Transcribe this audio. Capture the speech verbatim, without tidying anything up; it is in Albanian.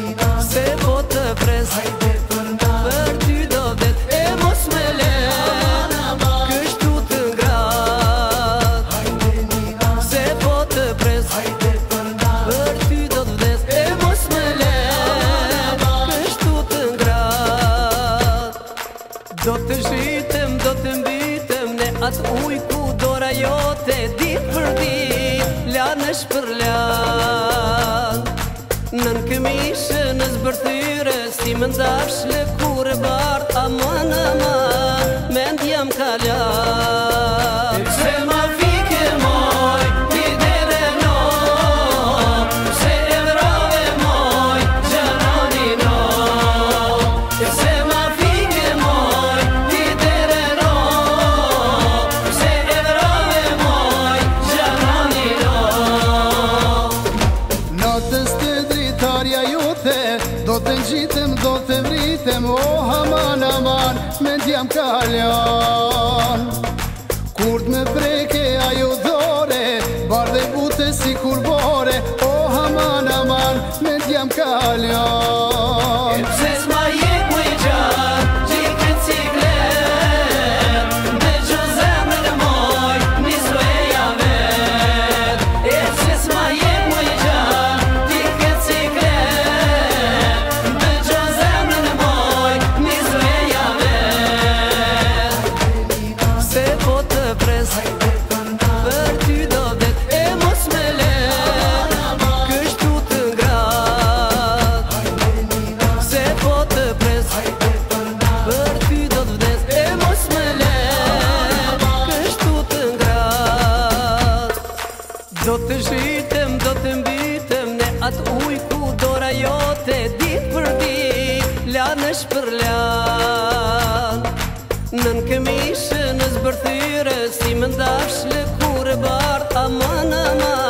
Se po të pres për ty do vet e mos me le kështu të ngrat. Se po të pres për ty do të vdes e mos me le kështu të ngrat. Do të zhitem, do të mbitem ne atë uj ku dora jote dit për dit lanësh për lan. Nën këmishë, në zbërthyre, si më ndash lëkure bart, aman, aman, mend jam kalan. Se ma fike moj, ti dere no, se e vrave moj, gjanoni no. Se ma fike moj, ti dere no, se e vrave moj, gjanoni no. Natës të dritarja jote, do të ngjitem, do të vritem, oh aman, aman, mend jam kaljan. Kur të me preke ajo dore, bardhe bute si kurbore, oh aman, aman, mend jam kaljan. Pse s'ma jep më i gjatë, gjikët si klet, me gjo zemrën e moj, nisë veja vet. E pse s'ma jep më i gjatë, gjikët si klet, me gjo zemrën e moj, nisë veja vet. Se po të pres për ty do vet e mos me le kështu të ngrat. Se po të pres për ty do të vdes e mos me le kështu të ngrat. Do të zhitem, do të mbitem ne atë uj ku dora jote dit për dit lanësh për lan. Nën këmishë, në zbërthyre, si më ndash lëkure bart, aman, aman,